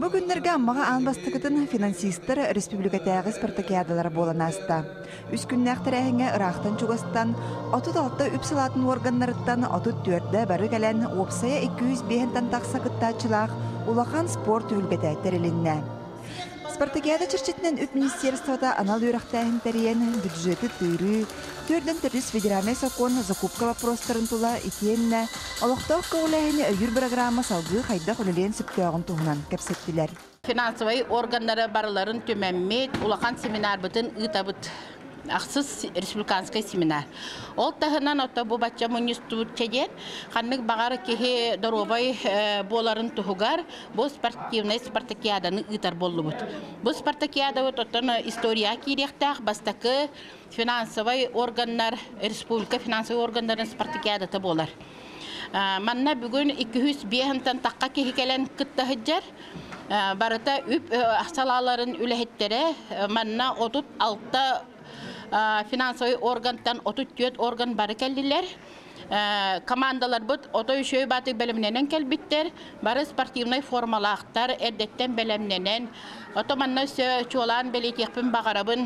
Бу күннерге аммага анбастыгытын финансисттер республикатагы спартакиадалар болан аста. Үс күннәхтәрәһеңе ырахтан чугастан, отут алты үпсылатын органнарыттан отут төрдә бары кәлән опсая 205 тақсакыттачылақ улахан спорт үлгәтәттерилинне. Спартакиада чырчытнен үп министерствода анал үйрақтайын тәрейен бюджеты тыйры, төрден төрдіс федеральный закон закупка вопростарын тула итенне, олықтау көуләйіне өйір программа салғы қайдақ үлелен сүптеуғын туғынан кәпсеттілер. Финансовый органнары барыларын төмәммет, улахан семинар бұтын ұтабыт. Ақсыз республиканскай семинар. Ол тағынан ота бұл батча мұнистуыт чәден, қанның бағары кеге доробай боларын тұғығар, бұл спортивный спартакиаданы ұтар болы бұд. Бұл спартакиада оттан история керектақ, бастақы финансовый органнар, республика финансовый органдарын спартакиадаты болар. Манна бүгін 205-тан таққа кеге кәлін күтті хүджар, барыта үп ақсалаларын үләхеттері, манна 36 финансовый органтан 34 орган бары кәлділер. Командалар бұд, отой үшөй баты бәлімненен кәлбіттер, бары спортивный формалақтар әрдеттен бәлімненен. Отоманна чолан бәлетекпін бағарабын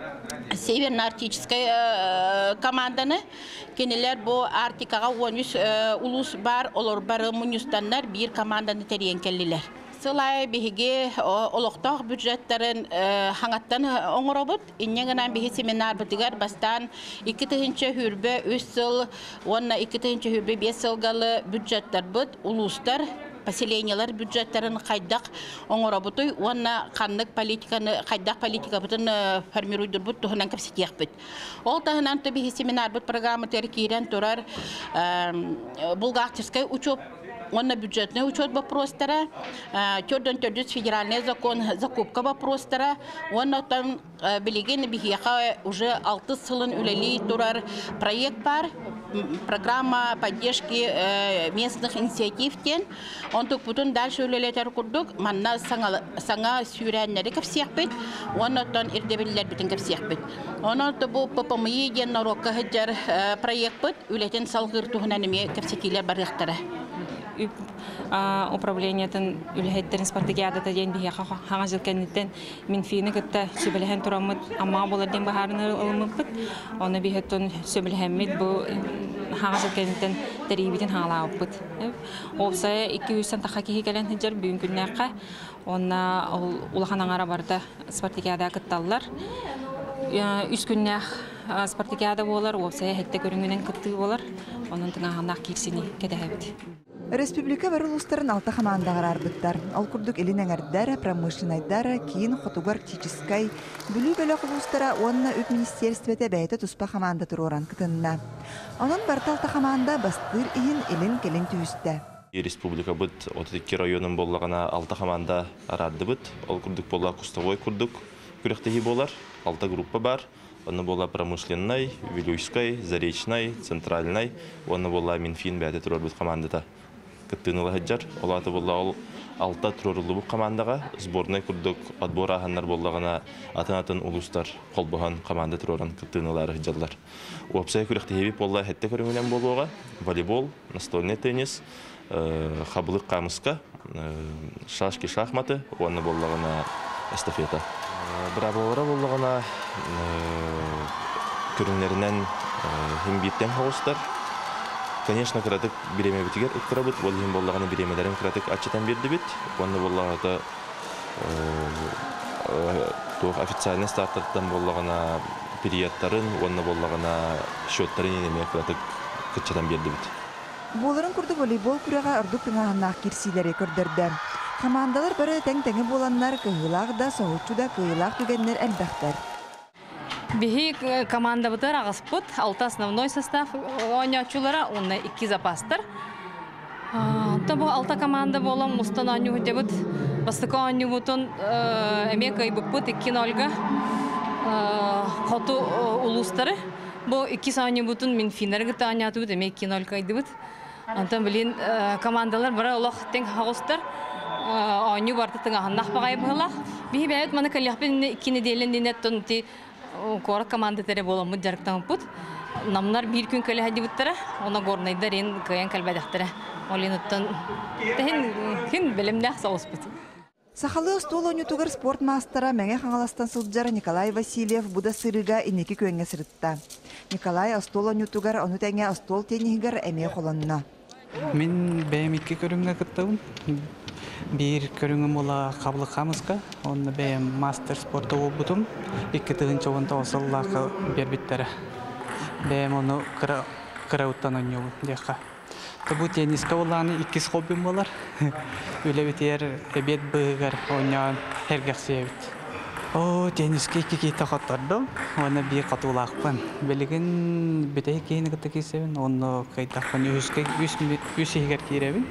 Северно-Арктическая команданы. Кенелер бұл Арктикаға 13 улус бар, олар бары мұнюстаннар бір команданы тәрен кәлділер. Сылай биһиге олоқтақ бюджеттарын хаңаттан оңыробыт. Иннеңінен биһи семинар бітігер бастан 2-тігінші хүрбе 3 сыл, онна 2-тігінші хүрбе 5 сылгалы бюджеттер бұд, улустар, поселениялар бюджеттерін қайдақ оңыробытой, онна қанлық политиканы, қайдақ политика бұтын формируйдыр бұд, тұхынан көпсетек бұд. Ол тағынан биһи семинар бұд программы тәркейрен тұрар Булгартирскай учет Он бюджетный учет вопростера, тёрден федеральный закон закупка вопростера, он там билеген бихиха уже 6 сылын үлели турар проект бар, программа поддержки местных инициатив тен, он тут потом дальше үлелетер курдук, манна саңа сүйрәннәре всех бит, он там ирдебелләр битен всех бит. Он то бу ППМИ ген нарокка хаҗар проект бит, үлетен салгыр туһнанеме кепсетиләр барыктары. Управлениятын үләһеттерин спартакиадата ден бия хаңа жилкеннеттен Минфины кытта сөбеләһен турамыт амма боларден баһарны ылмыппыт. Оны бихеттон сөбеләһәммит бу хаңа жилкеннеттен тәрибитен хаалааппыт. Олса 200 таққа кеһи кәлән хәҗәр бүгүн күннәккә. Онна улаханаңара барда спартакиада кытталлар. Үс күннәк спартакиада болар, олса хәтта көрүнгәнен кытты болар. Онын тыңагандак кирсини кедәһәбит. Республика барылыстарын алты командағар арбыттар. Ал күрдік элинәңәрдәр, промышленайдар, кейін хотугар тичискай, бүлі бөлі құлыстара онына үп министерствете бәйті тұспа команда тұроран кытынна. Onun барта алты команда бастыр иін элин келін түйісті. Республика бұд 32 районын болағына алты команда арарды бұд. Ал күрдік бола Кустовой күрдік күректегі болар. Алты группа бар. Оны бола промышленнай, Вилюйскай, Заречнай, Центральнай. Оны бола Минфин бәйті тұрор бұд командата. Кыттыны лахаджар, олаты болла ол алта турарлы бұл командаға сборный күрдік отбор аханнар боллағына атын-атын улустар қолбыған команда тураран кыттынылары жаллар. Уапсай күректі хебіп болла хетте көріңінен болуға волейбол, настольный теннис, қабылық қамысқа, шашки шахматы, оны боллағына эстафета. Браболара боллағына көріңлерінен химбиттен хоғыстар. Конечно, кратык биреме битигер украбыт, болдым боллаганы биремелерин кратык ачытан берди бит. Онда боллагата то официальный старттан боллагана периодтарын, онда боллагана счеттарын неме кратык кычатан берди бит. Боларын күрді волейбол күрәгә ырдык тыңағаннақ кирсилері көрдірді. Командалар бары тәң-тәңі боланлар кыйылақ да, соғытчуда кыйылақ түгенлер әлбәқтер. Бихи команда бутар агыспыт, 6 основной состав ойнаучулары, онна 2 запастар. То бу 6 команда болам, мустан ойнау дебут, бастыка ойнау бутун эмека ибыппыт 2-0-га хоту улустары. Бу 2 ойнау бутун Минфинерге ойнату бут, эмек 2-0-га идибут. Антон билин командалар бара олох тең хагыстар. Ойнау барты тыңагандак багай булах. Бихи бәйт маны каляхпен 2 неделен динеттон ти Кора команда тере боламы жарктан пут. Намнар bir gün көле хади буттара, она горнайдар ен каян калбадактара. Олинуттан тен хин белемдах сауспут. Сахалы стол онютугар спорт мастера мәңе хаңаластан сылджар Николай Васильев буда сырыга инеки көңе сырытта. Николай стол онютугар ону тәңе стол тенигер әме холонна. Мен бәйім икки көріңге кыттауын. Bir көріңім ола қабылы қамызға, оны бәйім мастер спорты ол бұтым. Икки тығын чоғында осыллақы бербіттері. Бәйім оны қырауттан ойнау дейқа. Бұл тениске оланы иккіз хоббим болар. Өлі бітер әбет бұғығар ойнауын әргәқсиябіт. Тениске икки кейті қаттарды, оны бір қатулақпын. Білігін бітей кейіні қытты кейсебін, оны қайтақпын үсігер кейребін.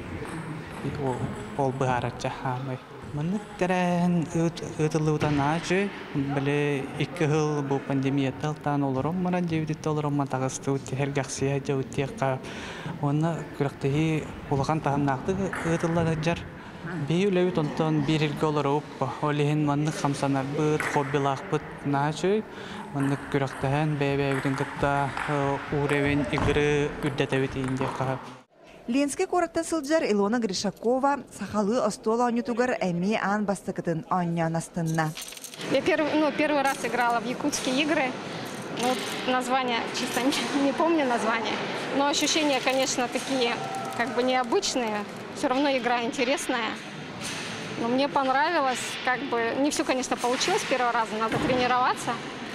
Ол бұғаратша хамай. Мұны тәрән ұтылудан ачы, білі 2 жыл бұл пандемия талтан олырым, мұнан девдетті олырым, тағысты өтті, әргәқсия жауытте қа. Оны күріқтігі олған тағымнақты ұтылады жар. Бей үләуіт онтон бір елге олар өп, олеген мұнны қамсанар бұд, хоббилақ бұд нағачы. Мұнны күріқтіғен бәй-бәйбдің күтті уревен игірі үддәтәуітейінде қағып. Ленске кораттан сылджар Илона Гришакова сахалы остола онютугар әме ан бастыкытын оннян астынна. Я первый раз играла в якутские игры. Название, чисто не помню название. Но ощущения, конечно, такие как бы необычные. Все равно игра интересная. Но мне понравилось. Не все, конечно, получилось с первого раза. Надо тренироваться.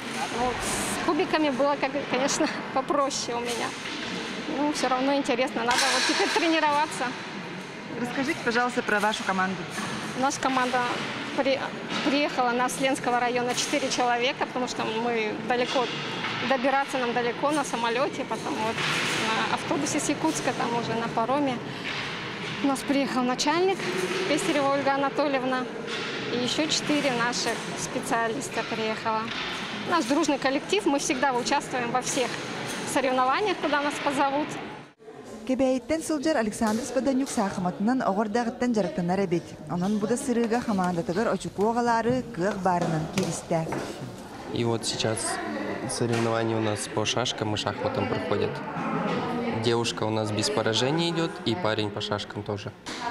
С кубиками было, конечно, попроще у меня. Все равно интересно. Надо теперь тренироваться. Расскажите, пожалуйста, про вашу команду. Наша команда приехала на Ленского района 4 человека, потому что мы далеко, добираться нам далеко на самолете, потом на автобусе с Якутска, там уже на пароме. У нас приехал начальник Пестерева Ольга Анатольевна, и еще 4 наших специалиста приехало. Наш дружный коллектив, мы всегда участвуем во всех соревнованиях, куда нас позовут. Кебейттен сылджар Александр Спаданюк сахаматынан оғырдағыттан жарықтанар әбет. Онын бұда сырыға хамандатығыр очукуағалары кық барынан керісті. И вот сейчас соревнования у нас по шашкам и шахматам проходят. Девушка у нас без поражений идет, и парень по шашкам тоже.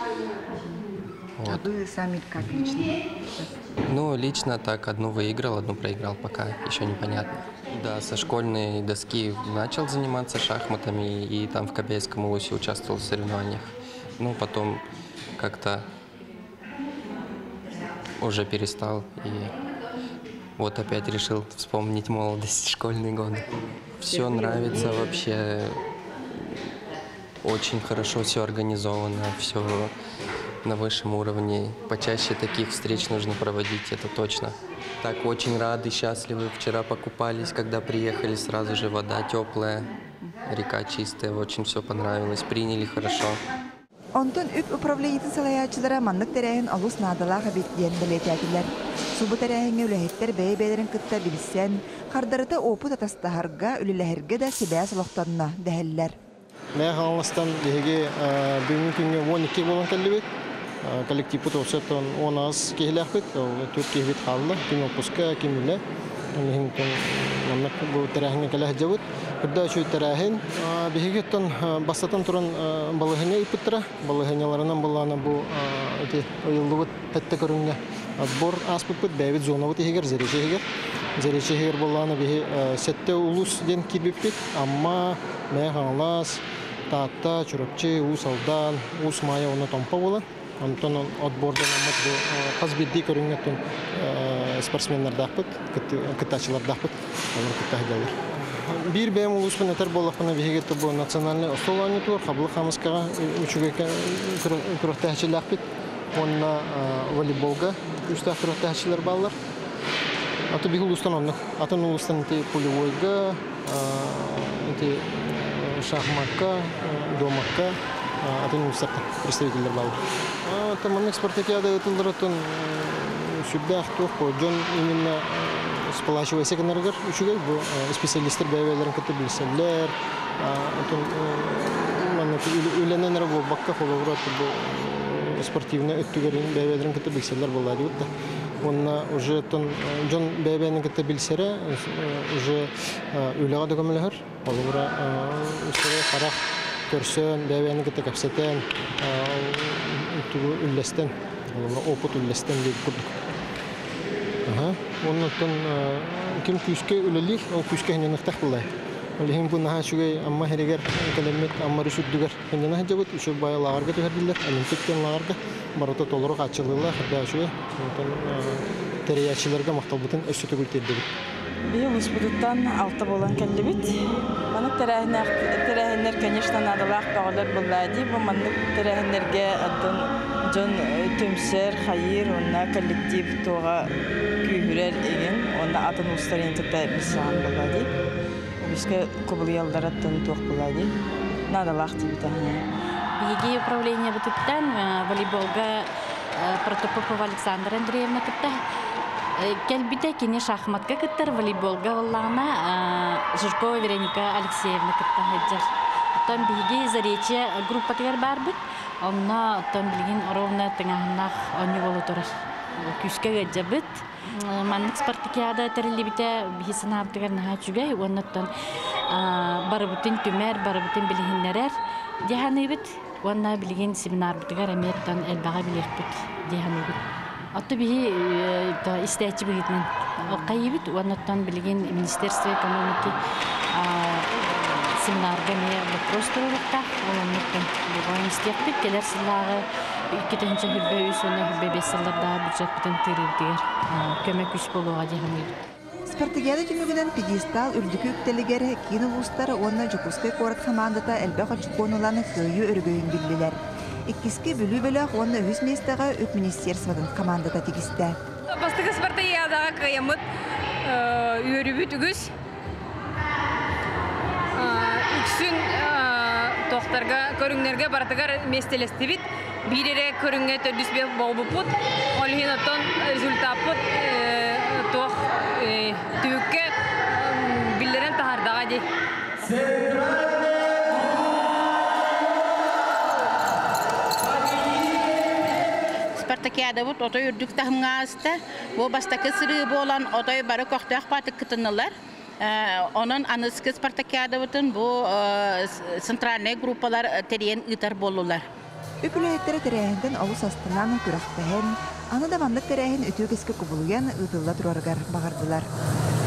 А вы сами как лично? Лично так, одну выиграл, одну проиграл, пока еще непонятно. Да, со школьной доски начал заниматься шахматами и там в Кобейском улусе участвовал в соревнованиях. Потом как-то уже перестал и вот опять решил вспомнить молодость, школьные годы. Все нравится вообще, очень хорошо все организовано, все на высшем уровне. Почаще таких встреч нужно проводить, это точно. Так, очень рады, счастливы. Вчера покупались, когда приехали, сразу же вода теплая, река чистая, очень все понравилось, приняли хорошо. Онтон үп управлениетін салаячылары маннық тәрәйін алус надалаға беттен білетәділер. Субы тәрәйіңе үләхеттер бәй-бәйлерін күтті білсен, қардарыты опыт атастағарға үліләхерге де себе салықтанына дәхеллер. Мен қаңластан дегеге бүгін күнге 12 болан кәлі бет. Коллектив потоцетон 10 кехлях бит, 4 кехбит қалды, кем отпуска, кем үлі. Намнақ бұл тәрәхіңе кәлі жауыт. Күрді үші тәрәхін. Бігегеттен бастатын тұрын балығыне үпіттіра. Балығынеларынан болғаны бұл ойылды бұд әтті көріңге. Отбор аспыт бұд, бәйбіт зона бұд егер, зәрече егер. Зәрече егер болғаны бігі сәтті ұлыс ден кирбіп бит. Амма мәй қаңлас, таатта, чүрөпче, ұс алдан, ұс майя оны томпа болан. Антон отбордан қаз бидді көріңгеттен спортсменлер дақпыт, кыттачылар дақпыт, олар кыттағы gəlер. Bir бәйім ұлыспын әтер болақпына бігетті бұл национальный остоланы туыр, қабылы қамысқаға үшіге күріқті әчілі ақпет. Онына волейболға үстіғ күріқті әчілер балылар. Аты бігі ұлыстан онық. Атын ұлыстан полевойға, шахматқа, домаққа, атын ұлыстарда представителер балылар. Таманның спартакиада ұтылдыратын сүбдәқ тоқ, жон именно сплачивайся кенаргар үшігер, бұл специалистер бәйбәйлерін күтті білсәлер, үйлененер бұл баққа қолығыраты бұл спортивны өттігерін бәйбәйлерін күтті білсәлер болады өтті. Онына уже жон бәйбәйінің күтті білсәрі, уже үйлеға да көмілігір, қолығыра үстері қарақ көрсен, бәйбәйінің күтті кәпсетен, үллестен опыт үлестен бек курдук. Оннан ким күскә үлели, ол күскә хәннәктәх булай. Олехин бу наһа шугай амма херегер калемет амма рүшүдүгәр. Хәннәһә җабыт ушу байларга төһәрдиләр, олимпиктан ларга барыта толырык ачылыла хәдә шугай. Терәячиләргә мактабытын өстү гүлтәдде. Быел успудуттан алты болан кәллебит. Маны терәһеннәр, конечно, надалах тағалар буллади. Бу манны терәһеннәргә атын жон төмсер, хайыр, онна коллектив тоға күйһүрәр еген, онна атын устарын тәтә бисән буллади. Бишкә кубыл ялдараттан тоқ буллади. Надалах тибитә. Биги управление бутуттан волейболга Протопопова Александра Андреевна кытта. Кәлбите кини шахматка кыттар, волейболга валлана Жиркова Вероника Алексеевна кытта хаджар. Оттан биги зарече группа тегер барбыт. Онна оттан билгин ровна тыңахнах онни болу турар. Күскә гаджабыт. Маннык спартакиада терелибите бихисына аптыгар наха чугай. Оннаттан барыбытын түмәр, барыбытын билгиннерер. Диханыбыт. Онна билгин семинар бутыгар әметтан әлбаға билекбыт. Диханыбыт. Атты бихи истәчи бігітнен. Қайыбыт. Оннаттан билгин Министерство экономики семинарга не вопрос турурукта. Оннаттан бұған істекбіт. Келер сыллағы 2-нче хүлбе үйсөне хүлбе 5 сылларда бюджет бітін тырырдығар. Көмек үш болуға диханыбыт. Спартакиада жүмігінен пьедестал үрдікі үктелігер кейін ұлыстары онна Жукускай корат командата әлбәқ ачықоныланы көйі өргөйін білділер. Иккіске бүлі-бөлі онна үз местаға үк министерстводан командата тегісті. Бастығы Спартакиадаға қайымыт үйірібіт үгіз. Үксін тоқтарға, көріңлерге бартығар местелесті бит. Бирere көріңге төдіс бе болбупут. Олхин оттон результапут тоқ түйікке білдерен тахардаға де. Спартакиада бут отой үрдік тахымға асты. Бұл бастақы сыры болан отой бары көқтіғ батық кытынылар. Onun anıskı Spartakiada butun bu sentralne gruppalar terien ıtar bollular. Üpüleyetleri tereyhinden avuz astından küraqtahın, anı da bandık tereyhin ütügeske kubuluyan ıtılla durargar bağırdılar.